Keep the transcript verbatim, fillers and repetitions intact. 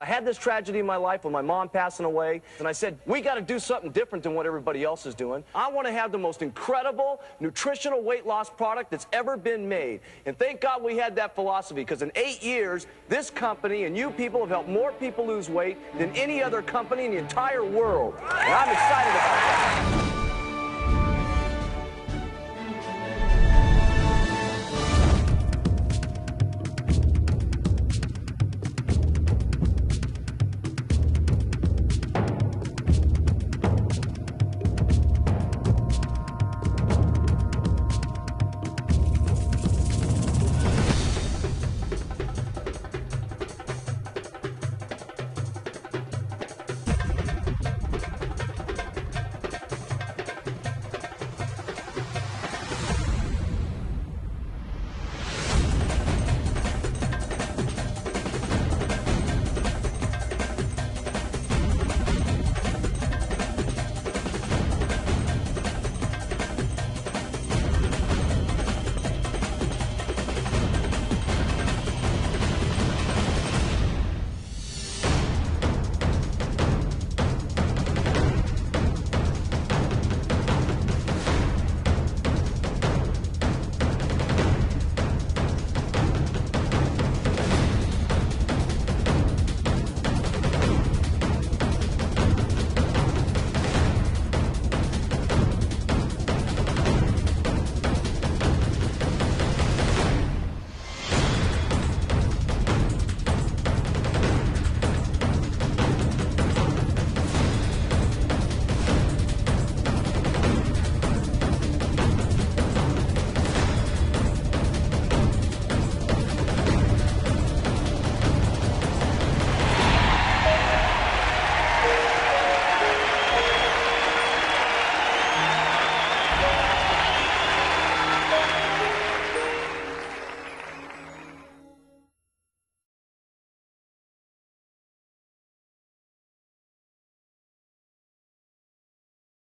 I had this tragedy in my life with my mom passing away, and I said, we got to do something different than what everybody else is doing. I want to have the most incredible nutritional weight loss product that's ever been made. And thank God we had that philosophy, because in eight years, this company and you people have helped more people lose weight than any other company in the entire world. And I'm excited about that.